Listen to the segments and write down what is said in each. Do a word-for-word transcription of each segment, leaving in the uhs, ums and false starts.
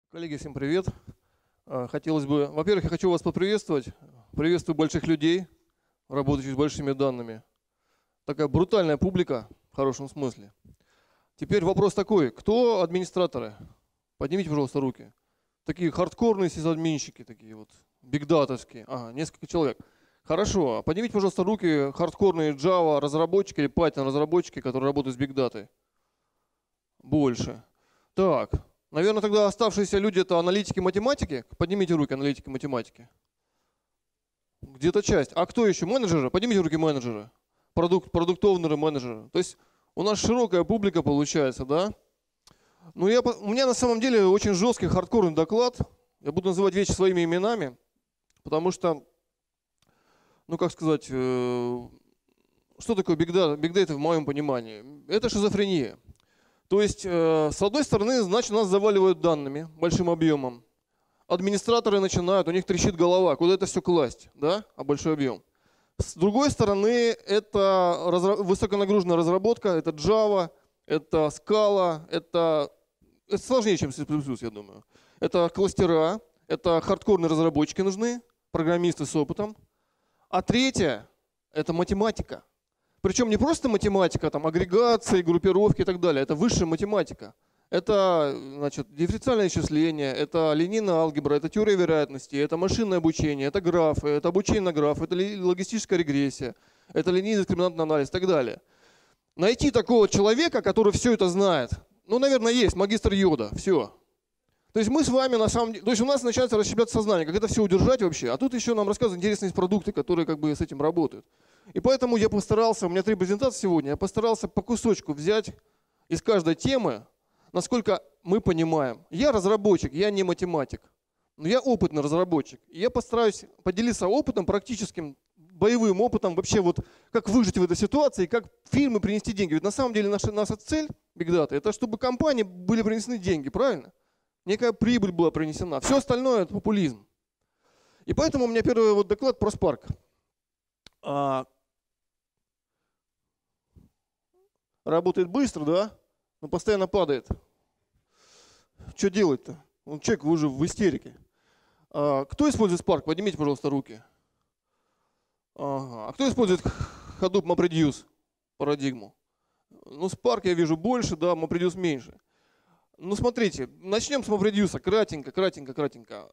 Коллеги, всем привет. Хотелось бы, во-первых, я хочу вас поприветствовать. Приветствую больших людей, работающих с большими данными. Такая брутальная публика, в хорошем смысле. Теперь вопрос такой. Кто администраторы? Поднимите, пожалуйста, руки. Такие хардкорные сисадминщики, такие вот, бигдатовские. Ага, несколько человек. Хорошо. Поднимите, пожалуйста, руки хардкорные Java разработчики или Python разработчики, которые работают с бигдатой. Больше. Так. Наверное, тогда оставшиеся люди — это аналитики-математики. Поднимите руки, аналитики-математики. Где-то часть. А кто еще? Менеджеры? Поднимите руки менеджеры. Продукт, продуктовнеры, менеджеры. То есть у нас широкая публика получается, да? Ну, я, у меня на самом деле очень жесткий, хардкорный доклад. Я буду называть вещи своими именами, потому что, ну, как сказать, э, что такое Big Data? Big Data в моем понимании? Это шизофрения. То есть, э, с одной стороны, значит, нас заваливают данными, большим объемом. Администраторы начинают, у них трещит голова, куда это все класть, да, а большой объем. С другой стороны, это разра- высоконагруженная разработка, это Java, это Scala, это, это сложнее, чем C++, я думаю. Это кластера, это хардкорные разработчики нужны, программисты с опытом. А третье – это математика. Причем не просто математика, там, агрегации, группировки и так далее. Это высшая математика. Это, значит, дифференциальное исчисление, это линейная алгебра, это теория вероятности, это машинное обучение, это графы, это обучение на граф, это логистическая регрессия, это линейный дискриминантный анализ и так далее. Найти такого человека, который все это знает, ну, наверное, есть, магистр Йода, все. То есть мы с вами на самом деле, то есть у нас начинается расщепляться сознание, как это все удержать вообще, а тут еще нам рассказывают интересные продукты, которые как бы с этим работают. И поэтому я постарался, у меня три презентации сегодня, я постарался по кусочку взять из каждой темы, насколько мы понимаем. Я разработчик, я не математик, но я опытный разработчик. И я постараюсь поделиться опытом, практическим, боевым опытом, вообще вот как выжить в этой ситуации, как фирмы принести деньги. Ведь на самом деле наша, наша цель Big Data — это чтобы компании были принесены деньги, правильно? Некая прибыль была принесена. Все остальное — это популизм. И поэтому у меня первый вот доклад про Spark. А, работает быстро, да? Но постоянно падает. Что делать-то? Он человек, вы же в истерике. А, кто использует Spark? Поднимите, пожалуйста, руки. Ага. А кто использует Hadoop MapReduce парадигму? Ну, Spark я вижу больше, да, MapReduce меньше. Ну, смотрите, начнем с MapReduce. Кратенько, кратенько, кратенько.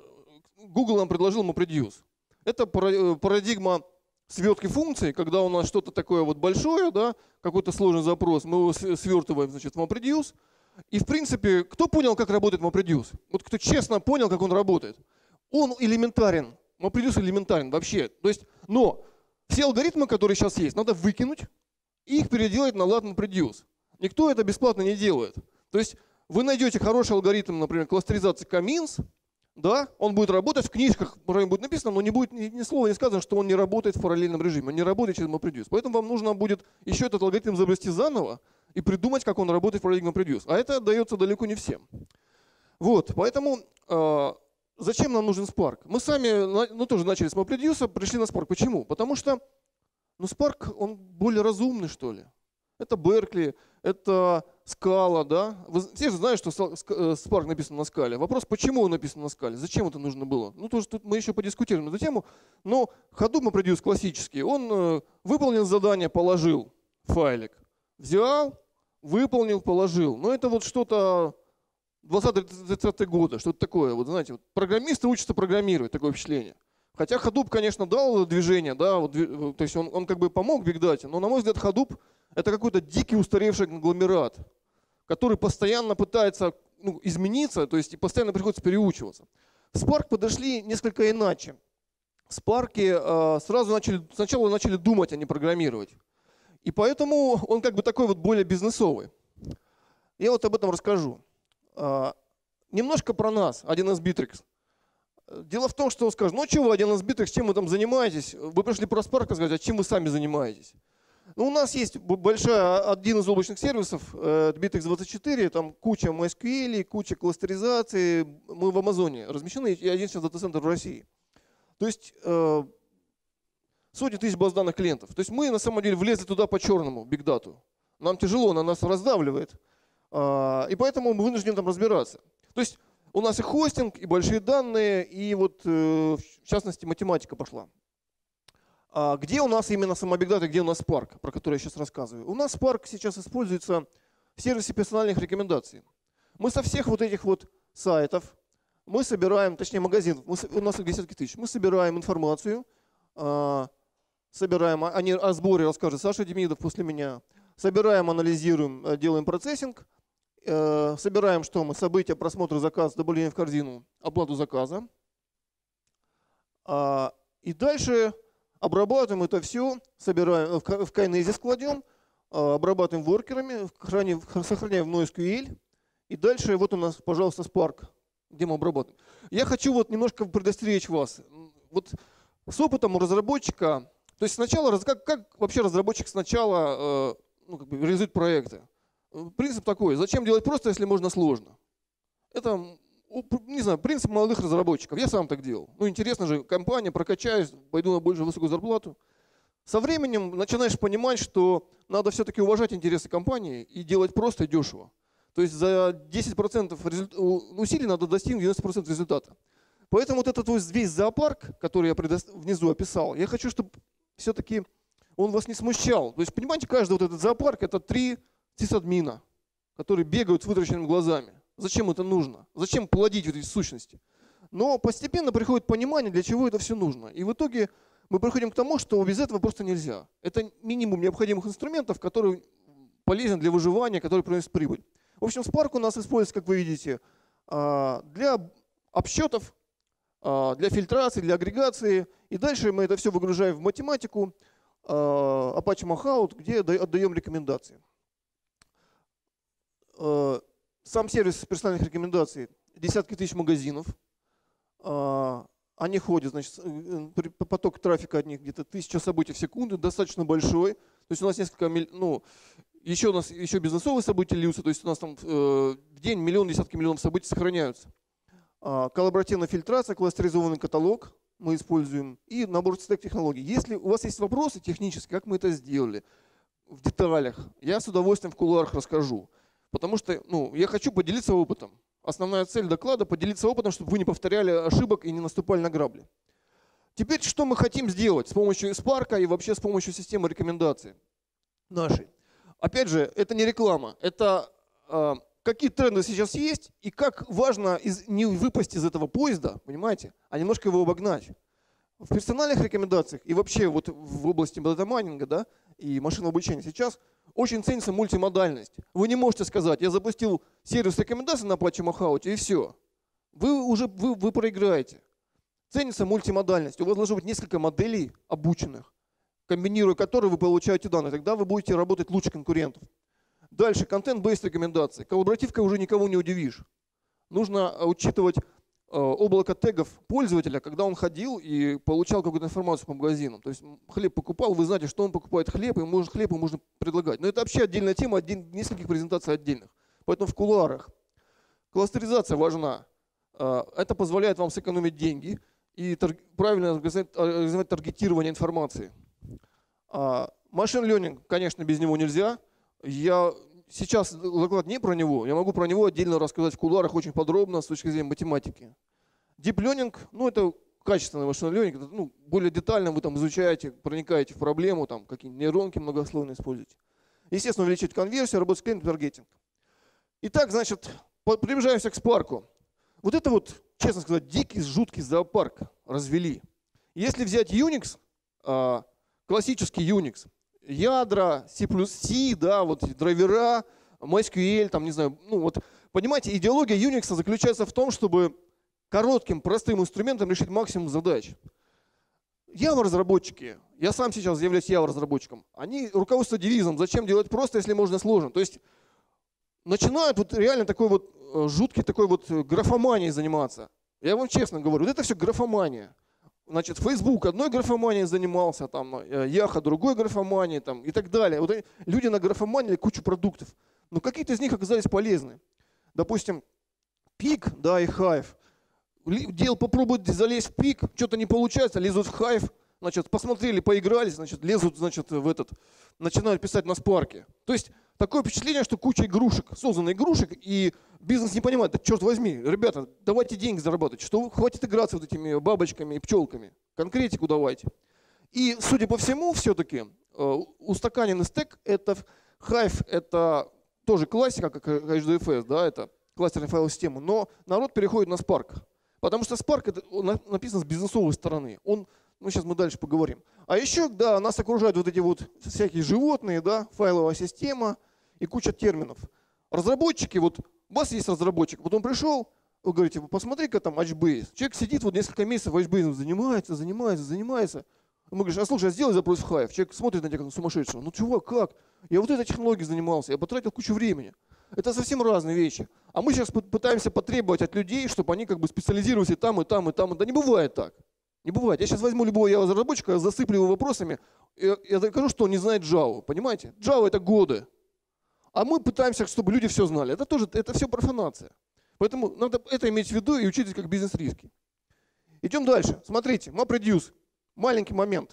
Google нам предложил MapReduce. Это парадигма свертки функций, когда у нас что-то такое вот большое, да, какой-то сложный запрос, мы его свертываем, значит, в MapReduce. И, в принципе, кто понял, как работает MapReduce? Вот кто честно понял, как он работает? Он элементарен. MapReduce элементарен вообще. То есть, но все алгоритмы, которые сейчас есть, надо выкинуть и их переделать на лад MapReduce. Никто это бесплатно не делает. То есть вы найдете хороший алгоритм, например, кластеризации Каминс, да, он будет работать, в книжках будет написано, но не будет ни, ни слова не сказано, что он не работает в параллельном режиме, он не работает через MapReduce. Поэтому вам нужно будет еще этот алгоритм изобрести заново и придумать, как он работает в параллельном MapReduce. А это дается далеко не всем. Вот, поэтому э, зачем нам нужен Spark? Мы сами, ну, тоже начали с MapReduce, пришли на Spark. Почему? Потому что, ну, Spark, он более разумный, что ли. Это Беркли, это Scala, да? Вы все же знают, что Spark написан на Scala. Вопрос, почему он написан на Scala? Зачем это нужно было? Ну, тоже тут мы еще подискутируем на эту тему. Но Hadoop MapReduce классический, он выполнил задание, положил файлик. Взял, выполнил, положил. Но это вот что-то двадцатые-тридцатые годы, что-то такое. Вот знаете, вот программисты учатся программировать, такое впечатление. Хотя Hadoop, конечно, дал движение, да, вот, то есть он, он как бы помог Big Data, но, на мой взгляд, Hadoop — это какой-то дикий устаревший конгломерат, который постоянно пытается, ну, измениться, то есть и постоянно приходится переучиваться. В Spark подошли несколько иначе. В Spark э, сразу начали, сначала начали думать, а не программировать. И поэтому он как бы такой вот более бизнесовый. Я вот об этом расскажу. Э, немножко про нас, один эс Bittrex. Дело в том, что он скажет, ну чего, один эс Bittrex, чем вы там занимаетесь? Вы пришли про Spark сказать, а чем вы сами занимаетесь? Ну, у нас есть большая, один из облачных сервисов, Bittrex двадцать четыре, там куча MySQL, куча кластеризации, мы в Амазоне размещены, и один сейчас дата-центр в России. То есть э, сотни тысяч баз данных клиентов. То есть мы на самом деле влезли туда по-черному, Big Data. Нам тяжело, она нас раздавливает, э, и поэтому мы вынуждены там разбираться. То есть У нас и хостинг, и большие данные, и вот в частности математика пошла. А где у нас именно сама Big Data, где у нас Spark, про который я сейчас рассказываю? У нас Spark сейчас используется в сервисе персональных рекомендаций. Мы со всех вот этих вот сайтов, мы собираем, точнее магазинов, мы, у нас их десятки тысяч, мы собираем информацию, э, собираем, они о сборе расскажет Саша Демидов после меня, собираем, анализируем, делаем процессинг, э, собираем, что мы, события, просмотр, заказ, добавление в корзину, оплату заказа. Э, и дальше обрабатываем это все, собираем, в Kinesis кладем, э, обрабатываем воркерами, храним, сохраняем в NoSQL. И дальше вот у нас, пожалуйста, Spark, где мы обрабатываем. Я хочу вот немножко предостеречь вас. Вот с опытом у разработчика, то есть сначала, как, как вообще разработчик сначала э, ну, как бы реализует проекты? Принцип такой, зачем делать просто, если можно сложно? Это, не знаю, принцип молодых разработчиков. Я сам так делал. Ну интересно же, компания, прокачаюсь, пойду на более высокую зарплату. Со временем начинаешь понимать, что надо все-таки уважать интересы компании и делать просто и дешево. То есть за десять процентов усилий надо достигнуть девяносто процентов результата. Поэтому вот этот весь зоопарк, который я внизу описал, я хочу, чтобы все-таки он вас не смущал. То есть, понимаете, каждый вот этот зоопарк — это три сисадмина, которые бегают с вытраченными глазами. Зачем это нужно? Зачем плодить вот эти сущности? Но постепенно приходит понимание, для чего это все нужно. И в итоге мы приходим к тому, что без этого просто нельзя. Это минимум необходимых инструментов, который полезен для выживания, который приносит прибыль. В общем, Spark у нас используется, как вы видите, для обсчетов, для фильтрации, для агрегации. И дальше мы это все выгружаем в математику, Apache Mahout, где отдаем рекомендации. Сам сервис персональных рекомендаций, десятки тысяч магазинов. Они ходят, значит, поток трафика от них где-то тысяча событий в секунду, достаточно большой. То есть у нас несколько, ну, еще у нас еще бизнесовые события льются, то есть у нас там э, в день миллион, десятки миллионов событий сохраняются. А, коллаборативная фильтрация, кластеризованный каталог мы используем и набор стек технологий. Если у вас есть вопросы технические, как мы это сделали, в деталях, я с удовольствием в кулуарах расскажу. Потому что ну, я хочу поделиться опытом. Основная цель доклада — поделиться опытом, чтобы вы не повторяли ошибок и не наступали на грабли. Теперь что мы хотим сделать с помощью Spark и вообще с помощью системы рекомендаций нашей? Опять же, это не реклама, это э, какие тренды сейчас есть и как важно из, не выпасть из этого поезда, понимаете, а немножко его обогнать. В персональных рекомендациях и вообще вот в области дата-майнинга, да, и машинного обучения сейчас очень ценится мультимодальность. Вы не можете сказать, я запустил сервис рекомендаций на Apache Mahout и все. Вы уже вы, вы проиграете. Ценится мультимодальность. У вас должно быть несколько моделей обученных, комбинируя которые вы получаете данные. Тогда вы будете работать лучше конкурентов. Дальше, контент-бейст рекомендации. Коллаборативкой уже никого не удивишь. Нужно учитывать э, облако тегов пользователя, когда он ходил и получал какую-то информацию по магазинам. То есть хлеб покупал, вы знаете, что он покупает хлеб, и можно, хлеб ему можно предлагать. Но это вообще отдельная тема, один, нескольких презентаций отдельных. Поэтому в кулуарах. Кластеризация важна. Э, это позволяет вам сэкономить деньги и тар- правильно организовать таргетирование информации. Машин learning, конечно, без него нельзя. Я сейчас доклад не про него, я могу про него отдельно рассказать в кулуарах очень подробно с точки зрения математики. Deep learning, ну это качественный машин learning, это, ну, более детально вы там изучаете, проникаете в проблему, там какие-нибудь нейронки многослойные используете. Естественно, увеличивать конверсию, работать с клиентом, таргетинг. Итак, значит, приближаемся к Spark. Вот это вот, честно сказать, дикий, жуткий зоопарк развели. Если взять Unix, классический Unix, ядра, C плюс C, да, вот драйвера, MySQL, там, не знаю, ну вот, понимаете, идеология Unix заключается в том, чтобы коротким, простым инструментом решить максимум задач. Java-разработчики, я сам сейчас являюсь Java-разработчиком, они руководствуются девизом, зачем делать просто, если можно сложно. То есть начинают вот реально такой вот жуткий такой вот графоманией заниматься. Я вам честно говорю, вот это все графомания. Значит, Facebook одной графоманией занимался, там, Яха другой графоманией там, и так далее. Вот люди награфоманили кучу продуктов. Но какие-то из них оказались полезны. Допустим, Пик, да, и Hive. Дел попробуют залезть в Пик, что-то не получается, лезут в Hive, значит, посмотрели, поигрались, значит, лезут, значит, в этот, начинают писать на Spark. То есть Такое впечатление, что куча игрушек, создана игрушек, и бизнес не понимает, да черт возьми, ребята, давайте деньги зарабатывать, что хватит играться вот этими бабочками и пчелками, конкретику давайте. И, судя по всему, все-таки устаканенный стек, это Hive, это тоже классика, как эйч ди эф эс, да, это кластерная файловая система, но народ переходит на Spark, потому что Spark это написан с бизнесовой стороны. Он, ну сейчас мы дальше поговорим. А еще, да, нас окружают вот эти вот всякие животные, да, файловая система и куча терминов. Разработчики, вот у вас есть разработчик, вот он пришел, вы говорите, посмотри-ка там HBase. Человек сидит вот несколько месяцев HBase занимается, занимается, занимается. Мы говорим, а слушай, а сделай запрос в Hive. Человек смотрит на тебя как на сумасшедшего. Ну чувак, как? Я вот этой технологией занимался, я потратил кучу времени. Это совсем разные вещи. А мы сейчас пытаемся потребовать от людей, чтобы они как бы специализировались и там, и там, и там. Да не бывает так. Не бывает. Я сейчас возьму любого я разработчика, засыплю его вопросами, и я докажу, что он не знает Java. Понимаете? Java это годы. А мы пытаемся, чтобы люди все знали. Это тоже, это все профанация. Поэтому надо это иметь в виду и учитывать как бизнес-риски. Идем дальше. Смотрите, MapReduce. Маленький момент.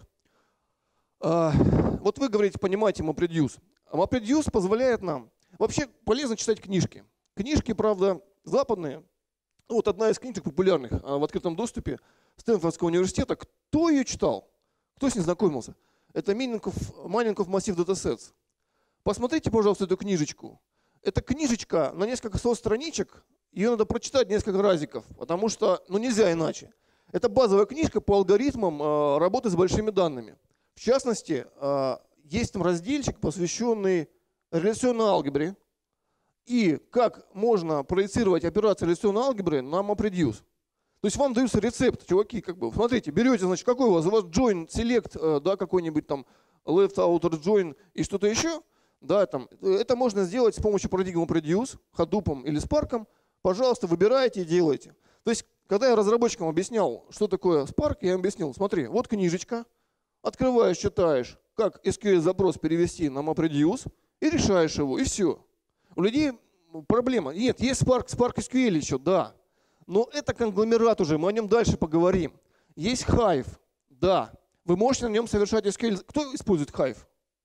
Вот вы говорите, понимаете MapReduce. MapReduce позволяет нам... Вообще полезно читать книжки. Книжки, правда, западные. Вот одна из книжек популярных в открытом доступе Стэнфордского университета. Кто ее читал? Кто с ней знакомился? Это Mining of Massive Datasets. Посмотрите, пожалуйста, эту книжечку. Эта книжечка на несколько сот страничек. Ее надо прочитать несколько разиков, потому что ну, нельзя иначе. Это базовая книжка по алгоритмам э, работы с большими данными. В частности, э, есть там разделчик, посвященный реляционной алгебре и как можно проецировать операции реляционной алгебры на MapReduce. То есть вам дается рецепт, чуваки, как бы, смотрите, берете, значит, какой у вас, у вас join, select, э, да, какой-нибудь там left outer join и что-то еще, да, там, это можно сделать с помощью парадигмы MapReduce, Hadoop или Spark. Пожалуйста, выбирайте и делайте. То есть, когда я разработчикам объяснял, что такое Spark, я им объяснил, смотри, вот книжечка, открываешь, читаешь, как эс кью эль-запрос перевести на MapReduce и решаешь его, и все. У людей проблема. Нет, есть Spark, Spark эс кью эль еще, да. Но это конгломерат уже, мы о нем дальше поговорим. Есть Hive, да. Вы можете на нем совершать эс кью эль. Кто использует Hive?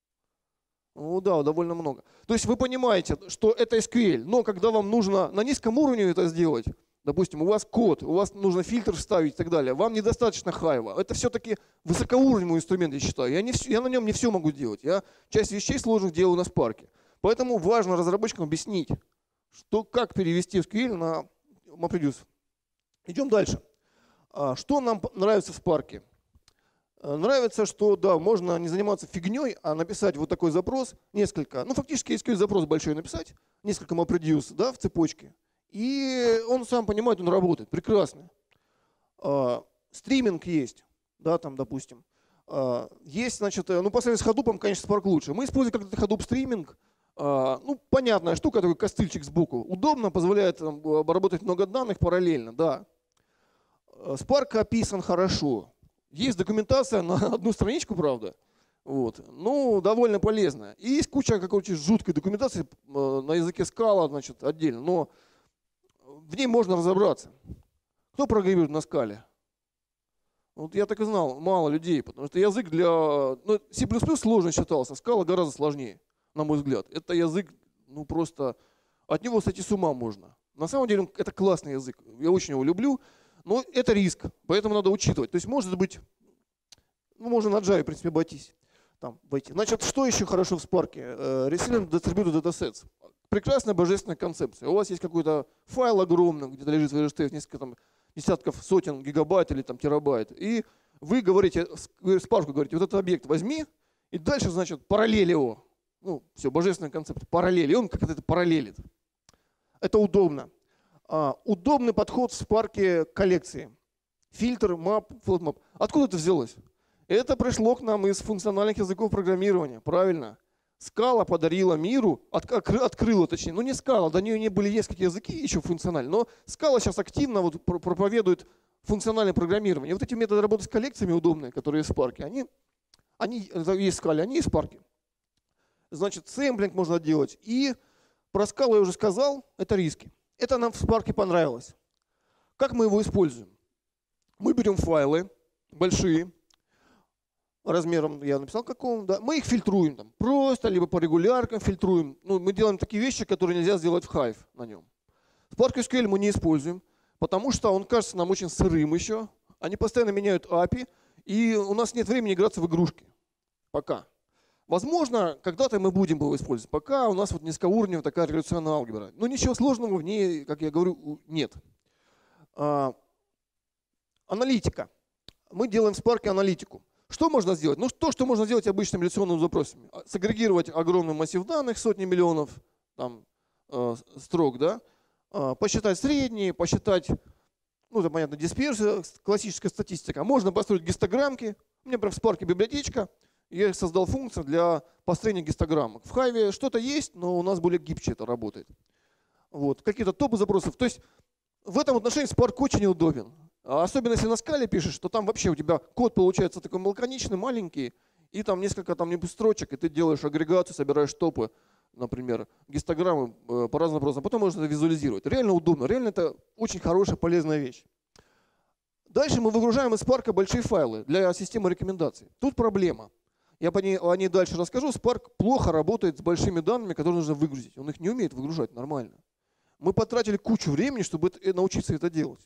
Ну да, довольно много. То есть вы понимаете, что это эс кью эль, но когда вам нужно на низком уровне это сделать, допустим, у вас код, у вас нужно фильтр вставить и так далее, вам недостаточно Hive. Это все-таки высокоуровневый инструмент, я считаю. Я, не все, я на нем не все могу делать. Я часть вещей сложных делаю на Spark. Поэтому важно разработчикам объяснить, что, как перевести эс кью эль на MapReduce. Идем дальше. Что нам нравится в Spark? Нравится, что да, можно не заниматься фигней, а написать вот такой запрос, несколько, ну фактически эс кью эль-запрос большой написать, несколько MapReduce, да, в цепочке, и он сам понимает, он работает, прекрасно. А, стриминг есть, да, там, допустим. А, есть, значит, ну по сравнению с Hadoop, конечно, Spark лучше. Мы используем как-то Hadoop стриминг, а, ну понятная штука, такой костыльчик сбоку, удобно, позволяет там, обработать много данных параллельно, да. Spark описан хорошо. Есть документация на одну страничку, правда, вот, ну, довольно полезная. И есть куча какой-то жуткой документации на языке Scala, значит, отдельно, но в ней можно разобраться. Кто программирует на Scala? Вот я так и знал, мало людей, потому что язык для… Ну, C++ сложно считался, Scala гораздо сложнее, на мой взгляд. Это язык, ну, просто… От него сойти с ума можно. На самом деле, это классный язык, я очень его люблю. Но это риск, поэтому надо учитывать. То есть, может быть, ну, можно на Java, в принципе, обойтись. Там, войти. Значит, что еще хорошо в Spark? Resilient Distributed Datasets. Прекрасная божественная концепция. У вас есть какой-то файл огромный, где-то лежит в эр эс ти эф несколько там, десятков, сотен гигабайт или там, терабайт. И вы говорите, Spark говорите, вот этот объект возьми, и дальше, значит, параллель его. Ну, все, божественная концепция. Параллель. И он как-то это параллелит. Это удобно. А, удобный подход в Spark коллекции. Фильтр, map, float map. Откуда это взялось? Это пришло к нам из функциональных языков программирования. Правильно. Scala подарила миру, от, открыла точнее, ну не Scala, до нее не были несколько языки еще функциональные, но Scala сейчас активно вот проповедует функциональное программирование. И вот эти методы работы с коллекциями удобные, которые есть в Spark, они, они есть в Scala, они есть в Spark. Значит, сэмплинг можно делать. И про Scala я уже сказал, это риски. Это нам в Spark понравилось. Как мы его используем? Мы берем файлы большие, размером я написал каком, да, мы их фильтруем там, просто, либо по регуляркам фильтруем. Ну, мы делаем такие вещи, которые нельзя сделать в Hive на нем. Spark эс кью эль мы не используем, потому что он кажется нам очень сырым еще. Они постоянно меняют эй пи ай, и у нас нет времени играться в игрушки. Пока. Возможно, когда-то мы будем его использовать. Пока у нас вот низкоуровневая такая реляционная алгебра. Но ничего сложного в ней, как я говорю, нет. А, аналитика. Мы делаем в Spark аналитику. Что можно сделать? Ну, то, что можно сделать обычными реляционными запросами. Сагрегировать огромный массив данных, сотни миллионов там, э, строк, да? э, посчитать средние, посчитать, ну, это понятно, дисперсия, классическая статистика. Можно построить гистограммки. У меня прям в Spark библиотечка. Я создал функцию для построения гистограммок. В Hive что-то есть, но у нас более гибче это работает. Вот. Какие-то топы запросов. То есть в этом отношении Spark очень удобен. Особенно если на скале пишешь, то там вообще у тебя код получается такой лаконичный, маленький, и там несколько там строчек, и ты делаешь агрегацию, собираешь топы, например, гистограммы по разным вопросам. Потом можно это визуализировать. Реально удобно, реально это очень хорошая, полезная вещь. Дальше мы выгружаем из Spark большие файлы для системы рекомендаций. Тут проблема. Я по ней, о ней дальше расскажу. Spark плохо работает с большими данными, которые нужно выгрузить. Он их не умеет выгружать нормально. Мы потратили кучу времени, чтобы это, научиться это делать.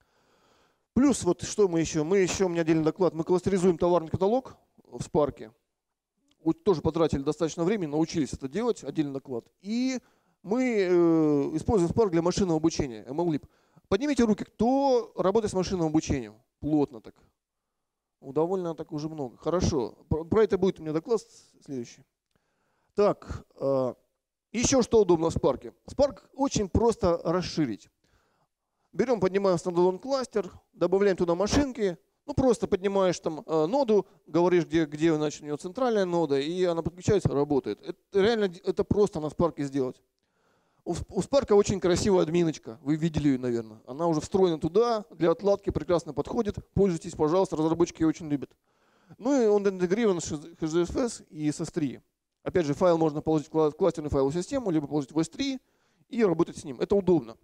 Плюс вот что мы еще? Мы еще, у меня отдельный доклад, мы кластеризуем товарный каталог в Spark. Вот тоже потратили достаточно времени, научились это делать, отдельный доклад. И мы э, используем Spark для машинного обучения, эм эл либ. Поднимите руки, кто работает с машинным обучением? Плотно так. Ну, довольно так уже много. Хорошо. Про, про это будет у меня доклад следующий. Так, э, еще что удобно в Spark. Spark очень просто расширить. Берем, поднимаем стандалон кластер, добавляем туда машинки. Ну, просто поднимаешь там э, ноду, говоришь, где, где значит, у нее центральная нода, и она подключается, работает. Это, реально это просто на Spark сделать. У, у Spark очень красивая админочка. Вы видели ее, наверное. Она уже встроена туда, для отладки прекрасно подходит. Пользуйтесь, пожалуйста, разработчики ее очень любят. Ну и он интегрирован с эйч ди эф эс и с эс три. Опять же, файл можно положить в кластерную файловую систему, либо положить в эс три и работать с ним. Это удобно.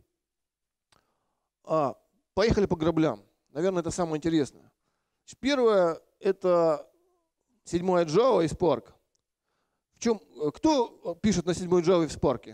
А, поехали по граблям. Наверное, это самое интересное. Первое – это седьмая Java и Spark. В чем, кто пишет на седьмой Java и в Spark?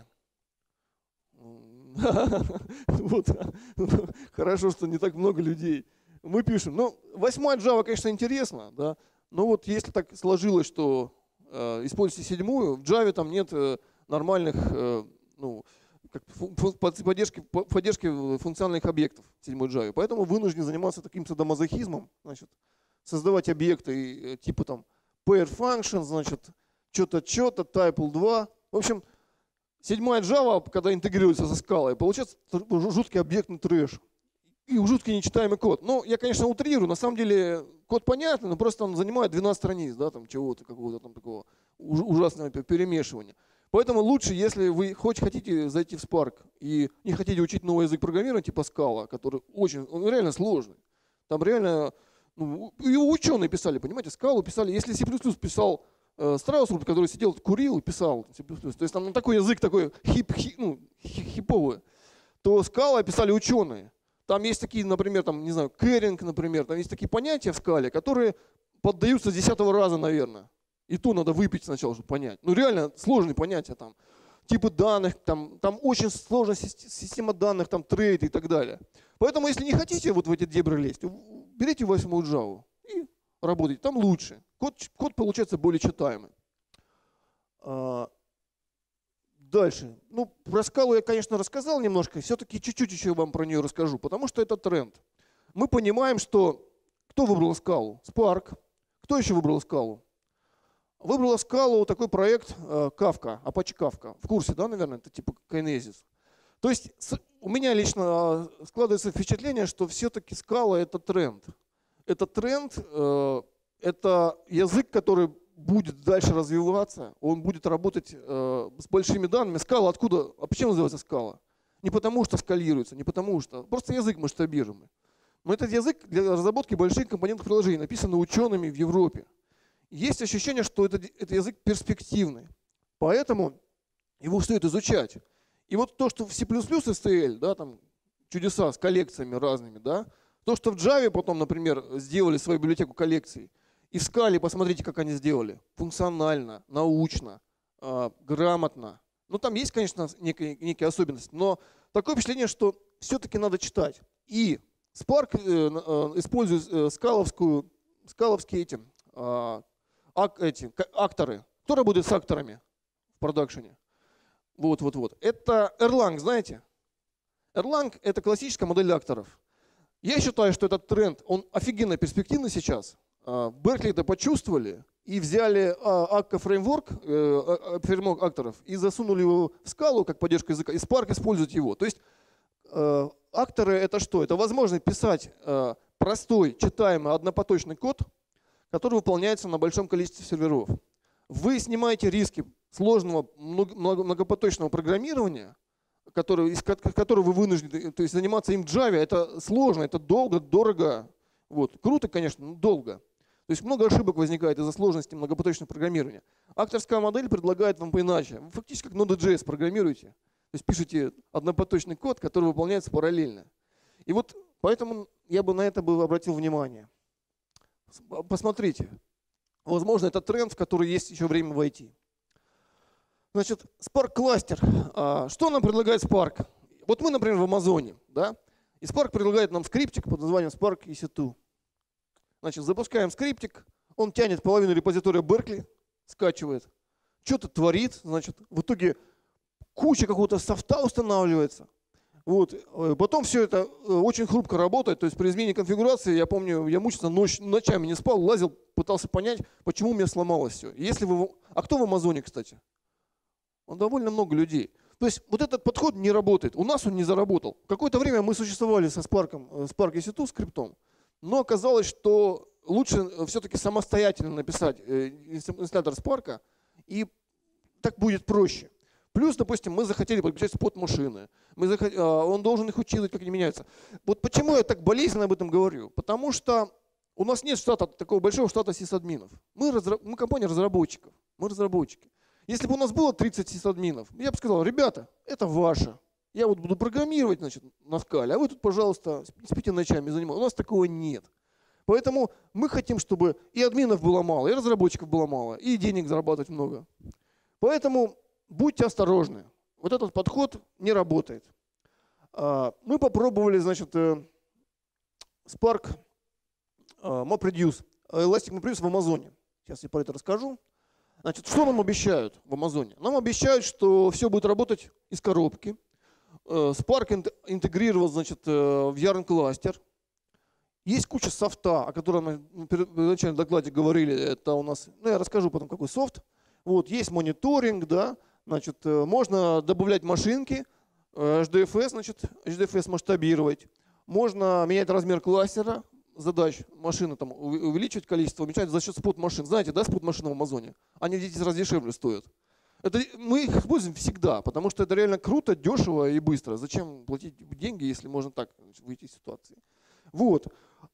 Вот. Хорошо, что не так много людей. Мы пишем. Ну, восьмая Java, конечно, интересно, да? Но вот если так сложилось, что э, используйте седьмую, в Java там нет э, нормальных, э, ну, как, поддержки, поддержки функциональных объектов в седьмой Java. Поэтому вынуждены заниматься таким садомазохизмом, значит, создавать объекты э, типа там pair function, значит, что-то, что-то, tuple два. В общем, седьмая Java, когда интегрируется со скалой, получается жуткий объектный трэш. И жуткий нечитаемый код. Ну, я, конечно, утрирую, на самом деле код понятный, но просто он занимает двенадцать страниц, да, там чего-то, какого-то там такого ужасного перемешивания. Поэтому лучше, если вы хоть хотите зайти в Spark и не хотите учить новый язык программирования, типа Scala, который очень, он реально сложный. Там реально, ну, его ученые писали, понимаете, Scala писали, если C++ писал Страусруп, который сидел, курил и писал C++, то есть там ну, такой язык такой хип, хип, ну, хиповый, то Scala писали ученые. Там есть такие, например, там, не знаю, кэринг, например, там есть такие понятия в Scala, которые поддаются с десятого раза, наверное. И то надо выпить сначала, чтобы понять. Ну реально сложные понятия там. Типы данных, там, там очень сложная система данных, там трейд и так далее. Поэтому если не хотите вот в эти дебри лезть, берите восьмую Java и работайте. Там лучше. Код, код получается более читаемый. А, дальше. Ну, про скалу я, конечно, рассказал немножко. Все-таки чуть-чуть еще вам про нее расскажу, потому что это тренд. Мы понимаем, что кто выбрал скалу? Spark. Кто еще выбрал скалу? Выбрала скалу такой проект Kafka, Apache Kafka. В курсе, да, наверное, это типа Kinesis. То есть у меня лично складывается впечатление, что все-таки скала это тренд. Это тренд, это язык, который будет дальше развиваться, он будет работать с большими данными. Скала откуда? А почему называется скала? Не потому что скалируется, не потому что. Просто язык масштабируемый. Но этот язык для разработки больших компонентных приложений написан учеными в Европе. Есть ощущение, что это, это язык перспективный, поэтому его стоит изучать. И вот то, что в C++ эс ти эль, да, там чудеса с коллекциями разными, да, то, что в Java потом, например, сделали свою библиотеку коллекций, И в скале посмотрите, как они сделали. Функционально, научно, э, грамотно. Ну там есть, конечно, некие, некие особенности, но такое впечатление, что все-таки надо читать. И Spark э, э, использует э, скаловскую, скаловские эти, э, ак, эти акторы. Кто работает с акторами в продакшене? Вот, вот, вот. Это Erlang, знаете? Erlang — это классическая модель акторов. Я считаю, что этот тренд, он офигенно перспективный сейчас. Беркли это почувствовали и взяли Akka фреймворк, фреймворк акторов, и засунули его в скалу как поддержку языка, и Spark использует его. То есть акторы — это что? Это возможность писать простой, читаемый, однопоточный код, который выполняется на большом количестве серверов. Вы снимаете риски сложного многопоточного программирования, который, из которого вы вынуждены, то есть заниматься им в Java, это сложно, это долго, дорого. Вот. Круто, конечно, но долго. То есть много ошибок возникает из-за сложности многопоточного программирования. Акторская модель предлагает вам поиначе. Вы фактически как Node.js программируете. То есть пишете однопоточный код, который выполняется параллельно. И вот поэтому я бы на это бы обратил внимание. Посмотрите. Возможно, это тренд, в который есть еще время войти. Значит, Spark Cluster. Что нам предлагает Spark? Вот мы, например, в Амазоне, да? И Spark предлагает нам скриптик под названием Spark и си два. Значит, запускаем скриптик, он тянет половину репозитория Berkeley, скачивает, что-то творит, значит, в итоге куча какого-то софта устанавливается. Вот. Потом все это очень хрупко работает, то есть при изменении конфигурации, я помню, я мучился, ночь, ночами не спал, лазил, пытался понять, почему у меня сломалось все. Если вы... А кто в Амазоне, кстати? Он довольно много людей. То есть вот этот подход не работает. У нас он не заработал. Какое-то время мы существовали со Spark, Spark и си два скриптом, но оказалось, что лучше все-таки самостоятельно написать инсталлятор Spark, и так будет проще. Плюс, допустим, мы захотели подключать спот-машины. Мы захот... Он должен их учитывать, как они меняются. Вот почему я так болезненно об этом говорю? Потому что у нас нет штата, такого большого штата сисадминов. Мы, разра... мы компания разработчиков. Мы разработчики. Если бы у нас было тридцать сисадминов, я бы сказал, ребята, это ваше. Я вот буду программировать, значит, на скале, а вы тут, пожалуйста, спите ночами занимайтесь. У нас такого нет. Поэтому мы хотим, чтобы и админов было мало, и разработчиков было мало, и денег зарабатывать много. Поэтому будьте осторожны. Вот этот подход не работает. Мы попробовали, значит, Spark MapReduce, Elastic MapReduce в Амазоне. Сейчас я про это расскажу. Значит, что нам обещают в Амазоне? Нам обещают, что все будет работать из коробки. Spark интегрировал, значит, в Yarn кластер. Есть куча софта, о котором мы в начальном докладе говорили. Это у нас, ну я расскажу потом, какой софт. Вот, есть мониторинг, да. Значит, можно добавлять машинки, эйч ди эф эс, значит, эйч ди эф эс масштабировать. Можно менять размер кластера задач, машины там увеличивать количество, уменьшать за счет спот-машин. Знаете, да, спот-машины в Амазоне? Они в десять раз дешевле стоят. Это, мы их используем всегда, потому что это реально круто, дешево и быстро. Зачем платить деньги, если можно так выйти из ситуации? Вот.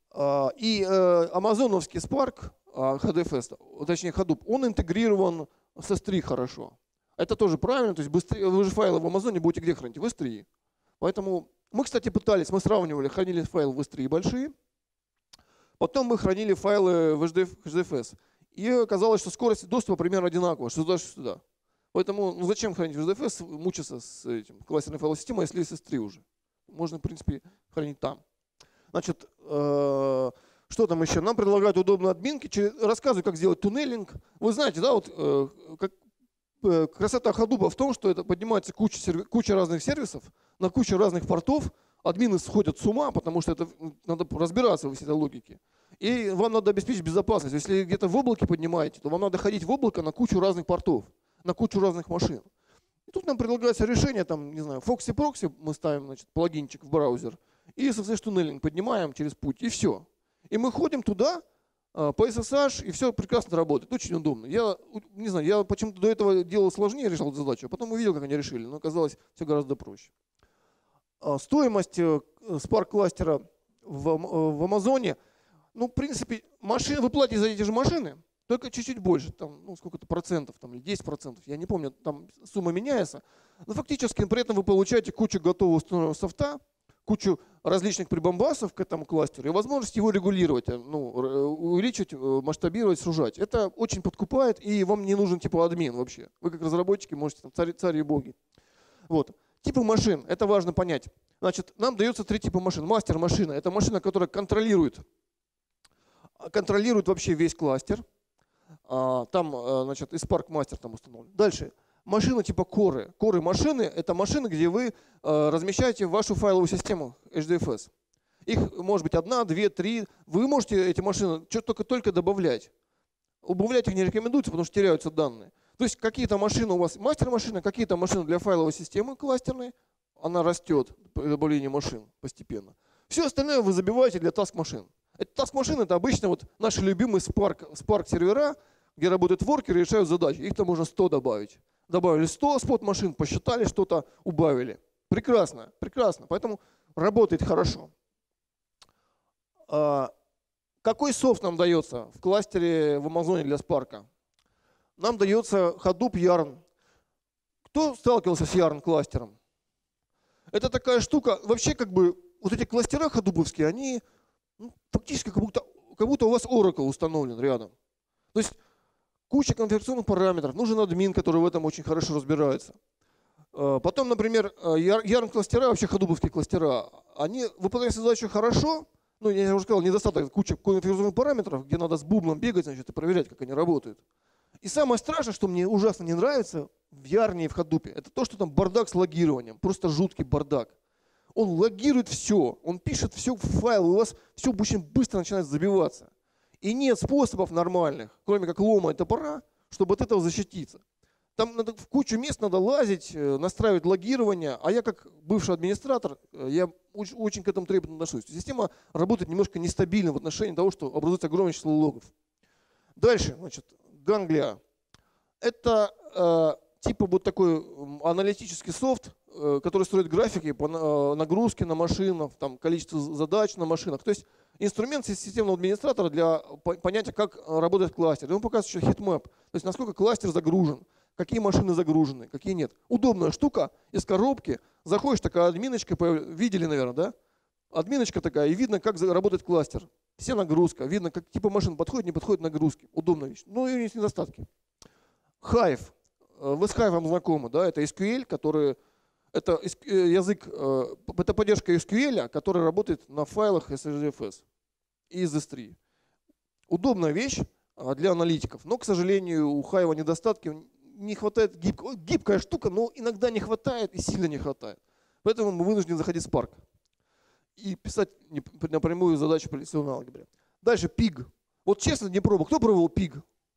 И амазоновский Spark, эйч ди эф эс, точнее Hadoop, он интегрирован с эс три хорошо. Это тоже правильно, то есть быстрее, вы же файлы в Амазоне будете где хранить? В эс три. Поэтому мы, кстати, пытались, мы сравнивали, хранили файлы в эс три большие, потом мы хранили файлы в эйч ди эф эс. И оказалось, что скорость доступа примерно одинаковая, что туда, что сюда. Поэтому ну, зачем хранить в эйч ди эф эс, мучиться с этим кластерной файловой системой, если есть эс три уже? Можно, в принципе, хранить там. Значит, э, что там еще? Нам предлагают удобные админки. Рассказываю, как сделать туннелинг. Вы знаете, да, вот э, как, э, красота Hadoop в том, что это поднимается куча, серви- куча разных сервисов на кучу разных портов. Админы сходят с ума, потому что это надо разбираться во всей этой логике. И вам надо обеспечить безопасность. Если где-то в облаке поднимаете, то вам надо ходить в облако на кучу разных портов, на кучу разных машин. И тут нам предлагается решение, там, не знаю, Foxy Proxy мы ставим, значит, плагинчик в браузер, и эс эс эш-туннелинг поднимаем через путь, и все. И мы ходим туда по эс эс эш, и все прекрасно работает, очень удобно. Я не знаю, я почему-то до этого делал сложнее, решал эту задачу, а потом увидел, как они решили, но оказалось все гораздо проще. Стоимость Spark кластера в, в Амазоне, ну, в принципе, машины, вы платите за эти же машины, только чуть-чуть больше, там, ну, сколько-то процентов, там, или десять процентов, я не помню, там сумма меняется. Но фактически при этом вы получаете кучу готового установленного софта, кучу различных прибамбасов к этому кластеру и возможность его регулировать, ну, увеличивать, масштабировать, сужать. Это очень подкупает, и вам не нужен типа админ вообще. Вы как разработчики можете, там, цари, цари и боги. Вот. Типы машин, это важно понять. Значит, нам дается три типа машин. Мастер-машина – это машина, которая контролирует, контролирует вообще весь кластер. Там, значит, и Spark Master там установлен. Дальше. Машина типа коры. Коры машины – это машины, где вы э, размещаете вашу файловую систему эйч ди эф эс. Их может быть одна, две, три. Вы можете эти машины только, только добавлять. Убавлять их не рекомендуется, потому что теряются данные. То есть какие-то машины у вас мастер-машины, какие-то машины для файловой системы кластерной. Она растет при добавлении машин постепенно. Все остальное вы забиваете для task-машин. Task-машины – это обычно вот наши любимые Spark, Spark сервера, где работают воркеры и решают задачи. Их там можно сто добавить. Добавили сто спот-машин, посчитали что-то, убавили. Прекрасно, прекрасно. Поэтому работает хорошо. А какой софт нам дается в кластере в Амазоне для Spark? Нам дается Hadoop Yarn. Кто сталкивался с Yarn кластером? Это такая штука, вообще как бы вот эти кластера хадуповские, они ну, фактически как будто, как будто у вас Oracle установлен рядом. То есть куча конфигурационных параметров, нужен админ, который в этом очень хорошо разбирается. Потом, например, Yarn-кластера, вообще ходуповские кластера, они выполняют задачу хорошо, ну, я уже сказал, недостаток, куча конфигурационных параметров, где надо с бублом бегать, значит, и проверять, как они работают. И самое страшное, что мне ужасно не нравится в Yarn и в Hadoop, это то, что там бардак с логированием, просто жуткий бардак. Он логирует все, он пишет все в файл, и у вас все очень быстро начинает забиваться. И нет способов нормальных, кроме как лома и топора, чтобы от этого защититься. Там надо, в кучу мест надо лазить, настраивать логирование, а я как бывший администратор, я очень, очень к этому трепетно отношусь. Система работает немножко нестабильно в отношении того, что образуется огромное число логов. Дальше, значит, Ganglia. Это э, типа вот такой аналитический софт, э, который строит графики по э, нагрузке на машинах, там, количество задач на машинах. То есть инструмент системного администратора для понятия, как работает кластер. И он показывает еще хитмэп, то есть насколько кластер загружен, какие машины загружены, какие нет. Удобная штука, из коробки заходишь, такая админочка, видели, наверное, да? Админочка такая, и видно, как работает кластер. Вся нагрузка, видно, как типа машин подходит, не подходит нагрузки. Удобная вещь. Но и есть недостатки. Hive. Вы с Hive знакомы, да? Это эс кью эль, который, это язык, это поддержка эс кью эль, который работает на файлах эс ди эф эс и из эс три. Удобная вещь для аналитиков, но, к сожалению, у Hive недостатки. Не хватает гибкая, гибкая штука, но иногда не хватает и сильно не хватает. Поэтому мы вынуждены заходить в Spark и писать напрямую задачу по линейной алгебре. Дальше пиг. Вот честно, не пробовал. Кто пробовал пиг?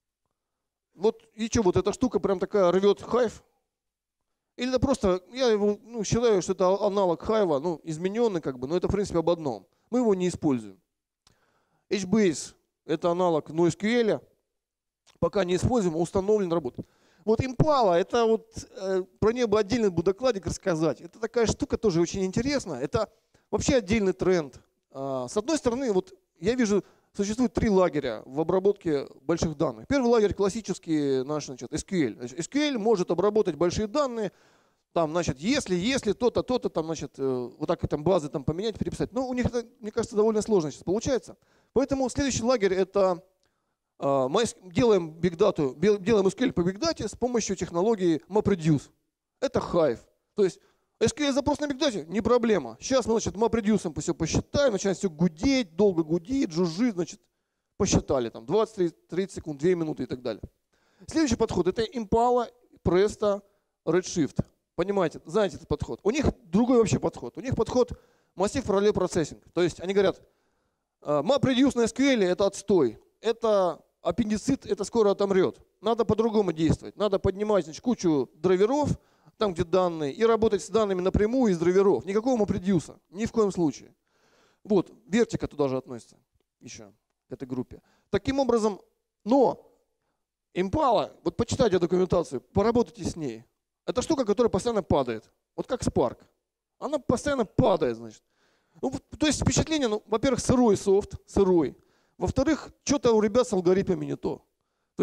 Вот и что, вот эта штука прям такая рвет Hive? Или это просто, я его, ну, считаю, что это аналог Hive, ну, измененный как бы, но это в принципе об одном. Мы его не используем. эйч бейс это аналог NoSQL, пока не используем, установлен, работает. Вот Impala, это вот, э, про нее бы отдельный буду докладик рассказать. Это такая штука тоже очень интересная. Это вообще отдельный тренд. А, с одной стороны, вот я вижу, существует три лагеря в обработке больших данных. Первый лагерь классический наш, значит, эс кью эль. Значит, эс кью эль может обработать большие данные, там, значит, если, если, то-то, то-то, там, значит, э, вот так там базы там поменять, переписать. Но у них это, мне кажется, довольно сложно сейчас получается. Поэтому следующий лагерь это мы делаем Big Data, делаем эс кью эль по Big Data с помощью технологии MapReduce. Это Hive. То есть эс кью эль запрос на Big Data не проблема. Сейчас мы, значит, MapReduce все посчитаем, начинает все гудеть, долго гудит, жужжит, значит, посчитали там двадцать тридцать секунд, две минуты и так далее. Следующий подход это Impala, Presto, Redshift. Понимаете, знаете этот подход. У них другой вообще подход. У них подход Massive Parallel Processing. То есть они говорят, MapReduce на эс кью эль это отстой. Это аппендицит, это скоро отомрет. Надо по-другому действовать. Надо поднимать, значит, кучу драйверов, там где данные, и работать с данными напрямую из драйверов. Никакого MapReduce, ни в коем случае. Вот, Vertica туда же относится еще, к этой группе. Таким образом, но Impala, вот почитайте документацию, поработайте с ней. Это штука, которая постоянно падает. Вот как Spark. Она постоянно падает, значит. Ну, то есть впечатление, ну, во-первых, сырой софт, сырой. Во-вторых, что-то у ребят с алгоритмами не то. То есть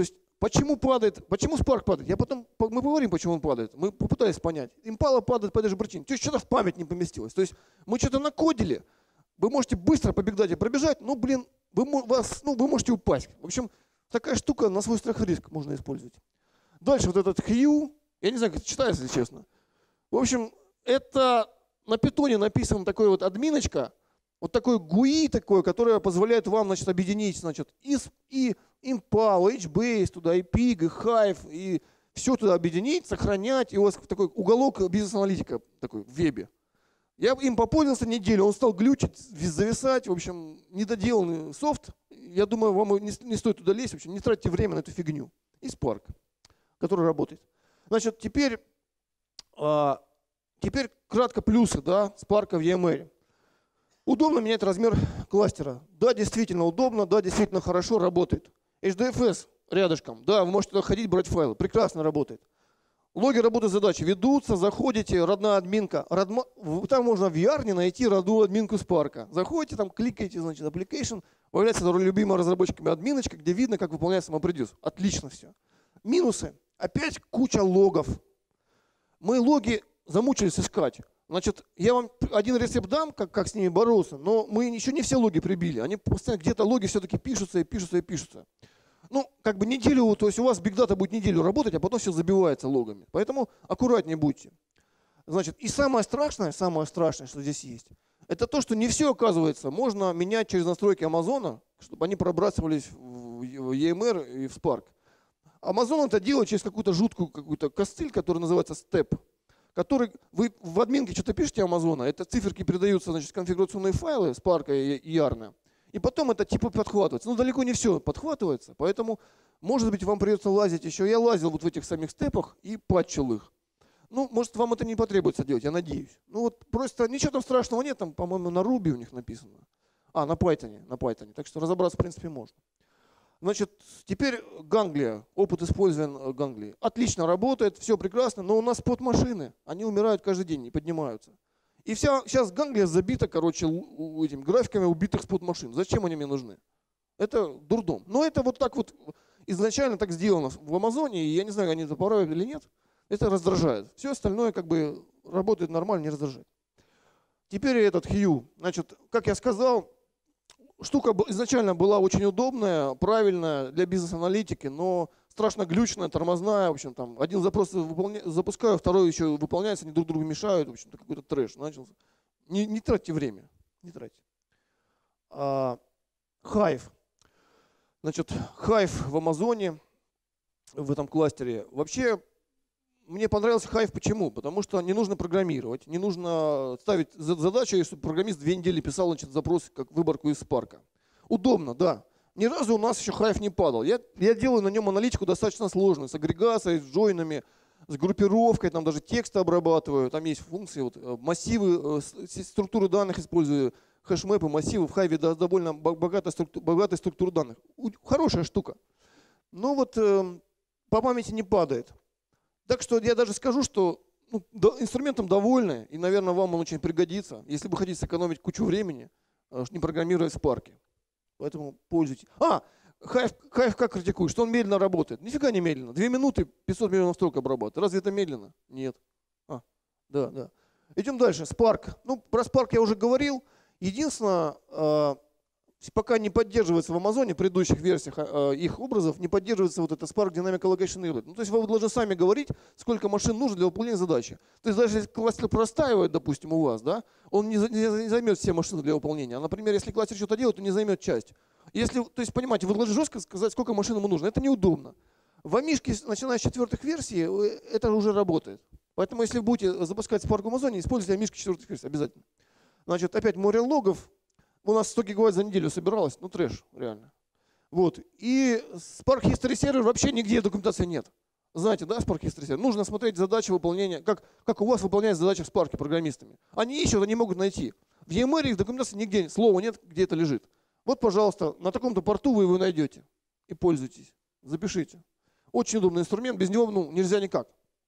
Почему падает, почему Spark падает? Я потом, мы поговорим, почему он падает. Мы попытались понять. Impala падает по этой же причине. То есть что-то в память не поместилось. То есть мы что-то накодили. Вы можете быстро по бигдате пробежать, но, блин, вы, вас, ну, вы можете упасть. В общем, такая штука на свой страх и риск можно использовать. Дальше вот этот Hue. Я не знаю, как это читается, если честно. В общем, это на питоне написана такая вот админочка. Вот такой гуи такое, которое позволяет вам, значит, объединить, значит, и, и Impala, эйч бейс, туда и пиг, и Hive, и все туда объединить, сохранять. И у вас такой уголок бизнес-аналитика такой в вебе. Я им попользовался неделю, он стал глючить, зависать. В общем, недоделанный софт. Я думаю, вам не, не стоит туда лезть. В общем, не тратьте время на эту фигню. И Spark, который работает. Значит, теперь, а, теперь кратко плюсы, да, Spark в и эм эр. Удобно менять размер кластера. Да, действительно удобно, да, действительно хорошо работает. эйч ди эф эс рядышком. Да, вы можете туда ходить, брать файлы. Прекрасно работает. Логи работы задачи ведутся, заходите, родная админка. Родма, там можно в Yarn найти родную админку Spark. Заходите, там кликаете, значит, application. Появляется любимая разработчиками админочка, где видно, как выполняется MapReduce. Отлично все. Минусы. Опять куча логов. Мы логи замучились искать. Значит, я вам один рецепт дам, как, как с ними бороться, но мы еще не все логи прибили. Они постоянно где-то логи все-таки пишутся и пишутся и пишутся. Ну, как бы неделю, то есть у вас Big Data будет неделю работать, а потом все забивается логами. Поэтому аккуратнее будьте. Значит, и самое страшное, самое страшное, что здесь есть, это то, что не все, оказывается, можно менять через настройки Амазона, чтобы они пробрасывались в и эм эр и в Spark. Amazon это делает через какую-то жуткую какую-то костыль, который называется Step. Который вы в админке что-то пишете Амазона, это циферки передаются, значит, конфигурационные файлы Spark и Yarn, и потом это типа подхватывается. Но далеко не все подхватывается, поэтому, может быть, вам придется лазить еще. Я лазил вот в этих самих степах и патчил их. Ну, может, вам это не потребуется делать, я надеюсь. Ну вот просто ничего там страшного нет, там, по-моему, на Ruby у них написано. А, на Python, на Python. Так что разобраться, в принципе, можно. Значит, теперь Ганглия, опыт использования Ганглии. Отлично работает, все прекрасно, но у нас под-машины, они умирают каждый день, не поднимаются. И вся, сейчас Ганглия забита, короче, этим графиками убитых спот-машин. Зачем они мне нужны? Это дурдом. Но это вот так вот изначально так сделано в Амазоне, и я не знаю, они это поправят или нет. Это раздражает. Все остальное как бы работает нормально, не раздражает. Теперь этот Hue. Значит, как я сказал, штука изначально была очень удобная, правильная для бизнес-аналитики, но страшно глючная, тормозная. В общем, там один запрос выполня... запускаю, второй еще выполняется, они друг другу мешают. В общем-то, какой-то трэш начался. Не, не тратьте время. Не тратьте. А, Hive. Значит, Hive в Амазоне, в этом кластере. Вообще, мне понравился Hive почему? Потому что не нужно программировать, не нужно ставить задачу, если программист две недели писал, значит, запрос как выборку из Spark. Удобно, да. Ни разу у нас еще Hive не падал. Я, я делаю на нем аналитику достаточно сложную, с агрегацией, с джойнами, с группировкой, там даже тексты обрабатываю, там есть функции, вот, массивы, структуры данных использую, хэшмэпы, массивы. В Hive довольно богатая структура, богатая структура данных. Хорошая штука. Но вот э, по памяти не падает. Так что я даже скажу, что ну, инструментом довольны, и, наверное, вам он очень пригодится, если вы хотите сэкономить кучу времени, не программируя в Spark. Поэтому пользуйтесь. А, Hive, Hive как критикует, что он медленно работает. Нифига не медленно. Две минуты, пятьсот миллионов строк обрабатывает. Разве это медленно? Нет. А, да, да. Идем дальше. Spark. Ну, про Spark я уже говорил. Единственное, пока не поддерживается в Амазоне, в предыдущих версиях э, их образов, не поддерживается вот это Spark Dynamic Allocation Inlet. Ну, то есть вы должны сами говорить, сколько машин нужно для выполнения задачи. То есть даже если кластер простаивает, допустим, у вас, да, он не, не, не займет все машины для выполнения. А, например, если кластер что-то делает, то не займет часть. Если, то есть, понимаете, вы должны жестко сказать, сколько машин ему нужно. Это неудобно. В Амишке, начиная с четвертых версий, это уже работает. Поэтому, если вы будете запускать Spark в Амазоне, используйте Амишки четвертых версий обязательно. Значит, опять море логов. У нас сто гигабайт за неделю собиралось, ну трэш, реально. Вот. И Spark History Server вообще нигде документации нет. Знаете, да, Spark History Server? Нужно смотреть задачи выполнения, как, как у вас выполняются задачи в Spark программистами. Они ищут, они могут найти. В и эм эр их документации нигде, слова нет, где это лежит. Вот, пожалуйста, на таком-то порту вы его найдете и пользуйтесь. Запишите. Очень удобный инструмент, без него ну, нельзя никак.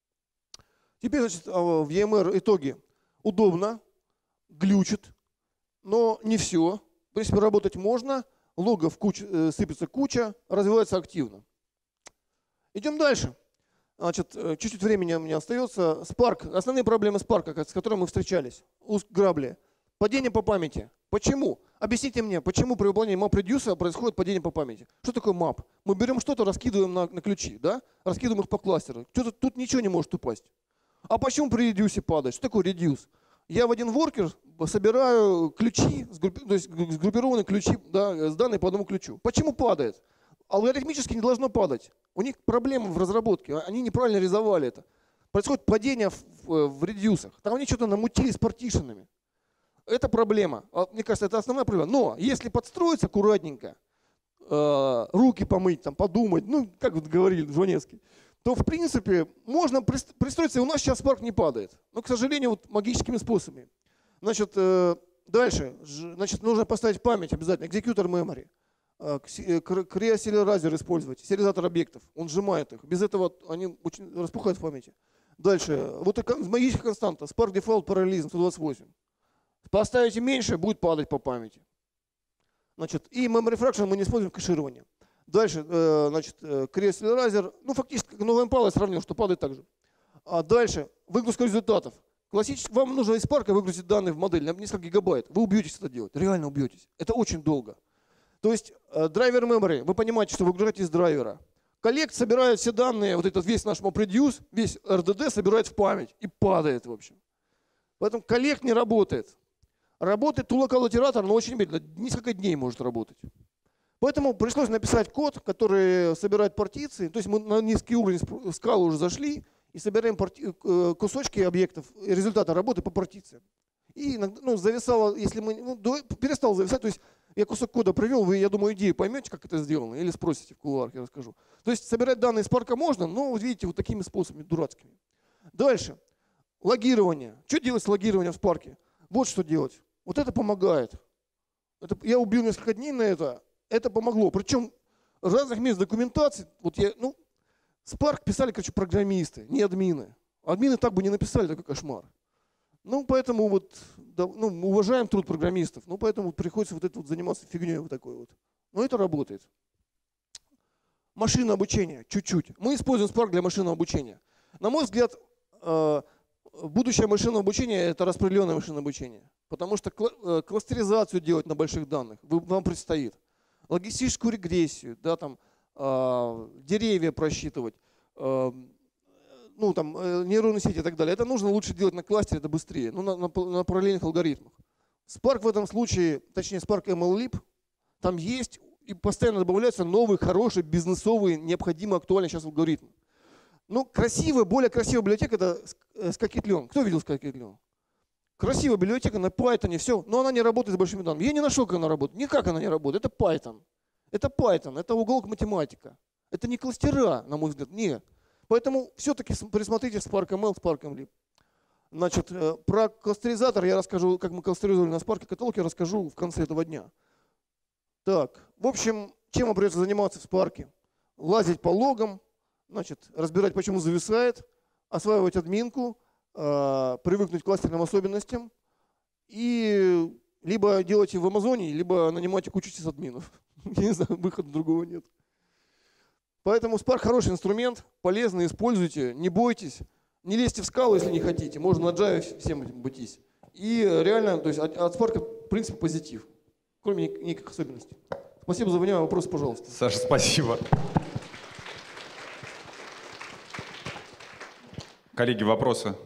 Теперь, значит, в и эм эр итоги. Удобно, глючит. Но не все. В принципе, работать можно, логов куч, э, сыпется куча, развивается активно. Идем дальше. Значит, чуть-чуть времени у меня остается. Spark. Основные проблемы Spark, с которыми мы встречались. Узк грабли. Падение по памяти. Почему? Объясните мне, почему при выполнении map-reduce происходит падение по памяти? Что такое map? Мы берем что-то, раскидываем на, на ключи, да? Раскидываем их по кластеру. Тут, тут ничего не может упасть. А почему при reduce падает? Что такое reduce? Я в один воркер собираю ключи, то есть сгруппированные ключи, да, с данные по одному ключу. Почему падает? Алгоритмически не должно падать. У них проблемы в разработке, они неправильно реализовали это. Происходит падение в, в, в редюсах. Там они что-то намутили с партишенами. Это проблема. Мне кажется, это основная проблема. Но если подстроиться аккуратненько, э, руки помыть, там, подумать, ну, как вот говорили Жванецкий, то, в принципе, можно пристроиться, и у нас сейчас Spark не падает. Но, к сожалению, вот магическими способами. Значит, э, дальше. Значит, нужно поставить память обязательно. Executor memory. Creo Serializer использовать, сериализатор объектов, он сжимает их. Без этого они очень распухают в памяти. Дальше, вот магическая константа, Spark Default Parallelism сто двадцать восемь. Поставите меньше, будет падать по памяти. Значит, и Memory Fraction мы не используем кэширование. Дальше, значит, Creo Serializer, ну фактически, как новый Impala я сравнил, что падает так же. А дальше, выгрузка результатов. Классически, вам нужно из Spark выгрузить данные в модель на несколько гигабайт. Вы убьетесь это делать, реально убьетесь. Это очень долго. То есть драйвер memory, вы понимаете, что вы выгружаете из драйвера. Коллект собирает все данные, вот этот весь наш MapReduce, весь эр ди ди собирает в память и падает в общем. Поэтому коллект не работает. Работает тулокал-итератор, но очень медленно, несколько дней может работать. Поэтому пришлось написать код, который собирает партиции. То есть мы на низкий уровень скалы уже зашли и собираем парти... кусочки объектов, результата работы по партициям. И ну, зависало, если мы ну, перестал зависать, то есть я кусок кода привел, вы, я думаю, идею поймете, как это сделано, или спросите в кулуарах, я расскажу. То есть собирать данные из Spark можно, но, вот видите, вот такими способами дурацкими. Дальше. Логирование. Что делать с логированием в Spark? Вот что делать. Вот это помогает. Это, я убил несколько дней на это, это помогло. Причем разных мест документации, вот я, ну, Spark писали, короче, программисты, не админы. Админы так бы не написали, такой кошмар. Ну, поэтому вот, да, ну, мы уважаем труд программистов, ну, поэтому приходится вот это вот заниматься фигней вот такой вот. Но это работает. Машинное обучение, чуть-чуть. Мы используем Spark для машинного обучения. На мой взгляд, будущее машинного обучения – это распределенное машинное обучение. Потому что кластеризацию делать на больших данных вам предстоит. Логистическую регрессию, да, там, деревья просчитывать. Ну, там, нейронные сети и так далее. Это нужно лучше делать на кластере, это быстрее, ну, на, на, на параллельных алгоритмах. Spark в этом случае, точнее Spark эм эл Lib, там есть и постоянно добавляются новые, хорошие, бизнесовые, необходимые, актуальные сейчас алгоритмы. Ну, красивая, более красивая библиотека – это Scikit-learn. Кто видел Scikit-learn? Красивая библиотека на Python, все, но она не работает с большими данными. Я не нашел, как она работает. Никак она не работает. Это Python. Это Python, это уголок математика. Это не кластера, на мой взгляд, нет. Поэтому все-таки присмотрите Spark эм эл, Spark эм Lib. Значит, про кластеризатор я расскажу, как мы кластеризовали на Spark каталог, я расскажу в конце этого дня. Так, в общем, чем вам придется заниматься в Spark? Лазить по логам, значит, разбирать, почему зависает, осваивать админку, э, привыкнуть к кластерным особенностям и либо делать в Амазоне, либо нанимать кучу сисадминов. Я не знаю, выхода другого нет. Поэтому Spark хороший инструмент, полезный, используйте, не бойтесь, не лезьте в скалу, если не хотите, можно на Java всем этим бытись. И реально, то есть от, от Spark в принципе позитив, кроме никаких особенностей. Спасибо за внимание, вопросы, пожалуйста. Саша, спасибо. Коллеги, вопросы?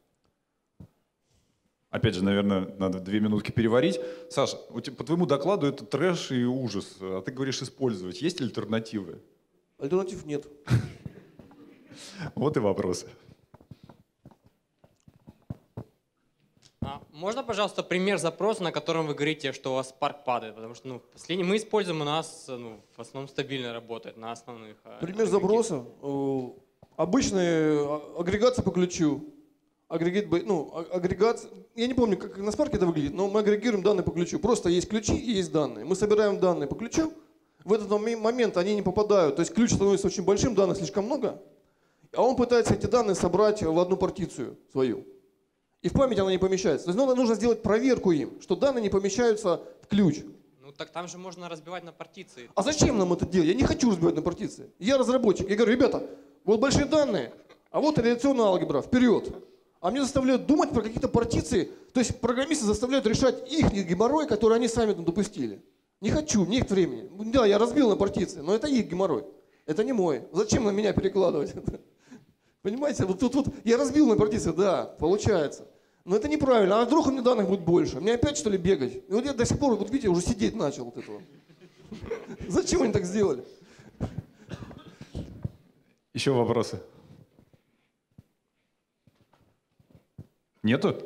Опять же, наверное, надо две минутки переварить. Саша, по твоему докладу это трэш и ужас, а ты говоришь использовать. Есть альтернативы? Альтернатив нет. Вот и вопросы. А можно, пожалуйста, пример запроса, на котором вы говорите, что у вас Spark падает? Потому что ну, последний мы используем, у нас ну, в основном стабильно работает на основных. Пример запроса. Обычная агрегация по ключу. Агрегат, ну, агрегат, я не помню, как на Spark это выглядит, но мы агрегируем данные по ключу. Просто есть ключи и есть данные. Мы собираем данные по ключу. В этот момент они не попадают, то есть ключ становится очень большим, данных слишком много, а он пытается эти данные собрать в одну партицию свою. И в память она не помещается. То есть нужно сделать проверку им, что данные не помещаются в ключ. Ну, Ну так там же можно разбивать на партиции. А зачем нам это делать? Я не хочу разбивать на партиции. Я разработчик. Я говорю, ребята, вот большие данные, а вот реляционная алгебра, вперед. А мне заставляют думать про какие-то партиции. То есть программисты заставляют решать их геморрой, который они сами там допустили. Не хочу, нет времени. Да, я разбил на партиции, но это их геморрой. Это не мой. Зачем на меня перекладывать? Понимаете, вот тут вот я разбил на партиции, да, получается. Но это неправильно. А вдруг у меня данных будет больше? Мне опять что ли бегать? И вот я до сих пор, вот видите, уже сидеть начал вот этого. Зачем они так сделали? Еще вопросы? Нету?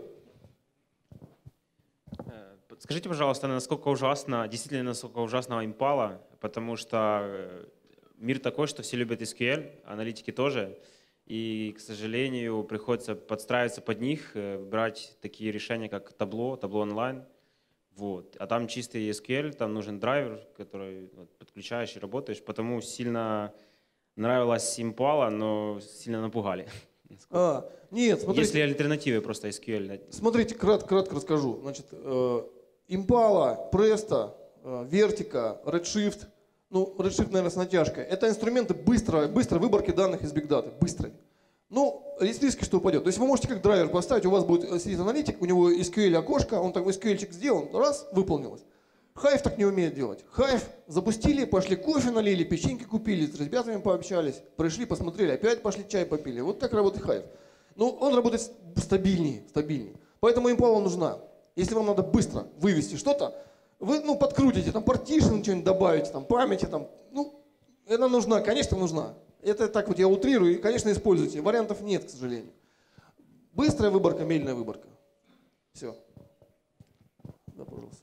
Скажите, пожалуйста, насколько ужасно, действительно, насколько ужасно Impala, потому что мир такой, что все любят эс кью эль, аналитики тоже, и, к сожалению, приходится подстраиваться под них, брать такие решения, как Tableau, Tableau Online, вот. А там чистый эс кью эль, там нужен драйвер, который вот, подключаешь и работаешь, потому сильно нравилась Impala, но сильно напугали. А, нет, смотрите. Есть ли альтернативы просто эс кью эль? Смотрите, крат, кратко расскажу. Значит, э, Impala, Presto, э, Vertica, Redshift, ну, Redshift, наверное, с натяжкой. Это инструменты быстрой, быстрой выборки данных из бигдаты, быстрой. Ну, есть риски, что упадет. То есть вы можете как драйвер поставить, у вас будет сидит аналитик, у него эс кью эль окошко, он там эс кью эль-чик сделан, раз, выполнилось. Hive так не умеет делать. Hive запустили, пошли кофе налили, печеньки купили, с ребятами пообщались, пришли, посмотрели, опять пошли чай попили. Вот так работает Hive. Ну, он работает стабильнее, стабильнее. Поэтому Impala нужна. Если вам надо быстро вывести что-то, вы, ну, подкрутите, там, партишн, что-нибудь добавите, там, памяти, там, ну, это нужна, конечно, нужна. Это так вот я утрирую, и, конечно, используйте. Вариантов нет, к сожалению. Быстрая выборка, медленная выборка. Все. Да, пожалуйста.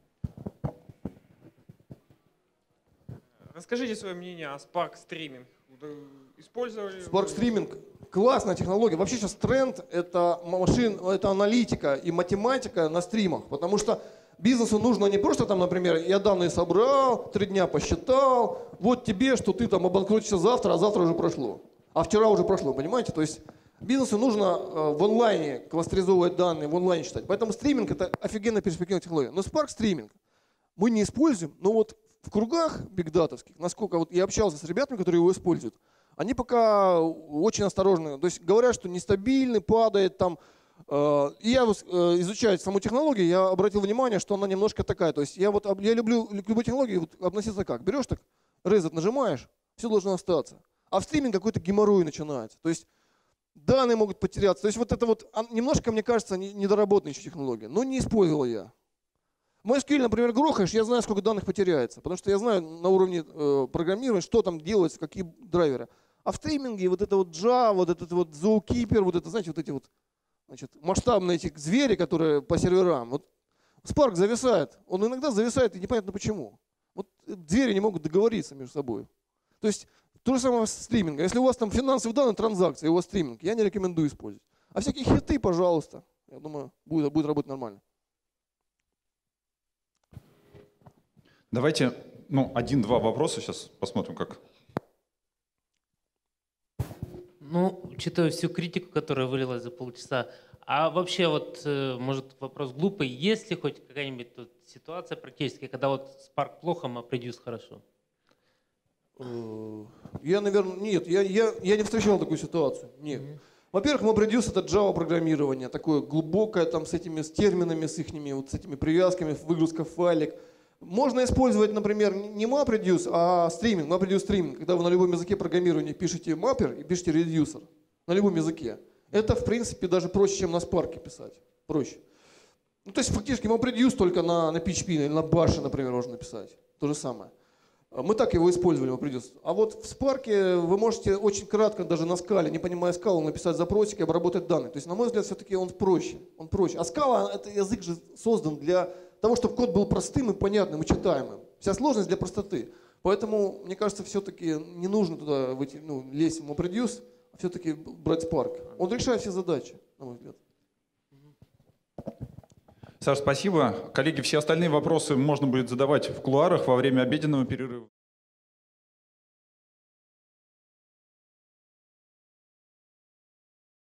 Расскажите свое мнение о Spark Streaming. Использовали? Spark Streaming – классная технология. Вообще сейчас тренд – это машин, это аналитика и математика на стримах, потому что бизнесу нужно не просто там, например, я данные собрал, три дня посчитал, вот тебе, что ты там обанкротишься завтра, а завтра уже прошло, а вчера уже прошло, понимаете? То есть бизнесу нужно в онлайне кластеризовывать данные, в онлайне считать. Поэтому стриминг – это офигенная перспективная технология. Но Spark Streaming мы не используем, но вот в кругах бигдатовских, насколько вот я общался с ребятами, которые его используют, они пока очень осторожны. То есть говорят, что нестабильный, падает там. Э, и я вот, э, изучая саму технологию, я обратил внимание, что она немножко такая. То есть я вот я люблю к любой технологии вот, относиться как? Берешь так, reset нажимаешь, все должно остаться. А в стриминге какой-то геморрой начинается. То есть данные могут потеряться. То есть вот это вот немножко, мне кажется, недоработанная еще технология. Но не использовал я. MySQL, например, грохаешь, я знаю, сколько данных потеряется, потому что я знаю на уровне э, программирования, что там делается, какие драйверы. А в стриминге вот это вот Java, вот этот вот Zookeeper, вот это, знаете, вот эти вот, значит, масштабные эти звери, которые по серверам. Вот Spark зависает, он иногда зависает, и непонятно почему. Вот звери не могут договориться между собой. То есть то же самое с стримингом. Если у вас там финансовые данные, транзакции, у вас стриминг, я не рекомендую использовать. А всякие хиты, пожалуйста, я думаю, будет, будет работать нормально. Давайте, ну, один-два вопроса сейчас посмотрим, как. Ну, учитывая всю критику, которая вылилась за полчаса, а вообще вот, может, вопрос глупый, есть ли хоть какая-нибудь тут ситуация практически, когда вот Spark плохо, а MapReduce хорошо? Я, наверное, нет, я, я, я не встречал такую ситуацию, нет. Mm-hmm. Во-первых, MapReduce это Java программирование, такое глубокое, там, с этими с терминами, с ихними, вот с этими привязками, выгрузка в файлик. Можно использовать, например, не MapReduce, а стриминг, MapReduce стриминг, когда вы на любом языке программирования пишете маппер и пишете редюсер, на любом языке. Это, в принципе, даже проще, чем на Spark писать, проще. Ну, то есть, фактически MapReduce только на, на пи эйч пи или на Bash, например, можно написать, то же самое. Мы так его использовали, MapReduce. А вот в Spark вы можете очень кратко, даже на скале, не понимая скалу, написать запросик и обработать данные. То есть, на мой взгляд, все-таки он проще, он проще. А скала, это язык же создан для того, чтобы код был простым и понятным и читаемым. Вся сложность для простоты. Поэтому, мне кажется, все-таки не нужно туда выйти, ну, лезть в MapReduce, а все-таки брать Spark. Он решает все задачи, на мой взгляд. Саш, спасибо. Коллеги, все остальные вопросы можно будет задавать в кулуарах во время обеденного перерыва.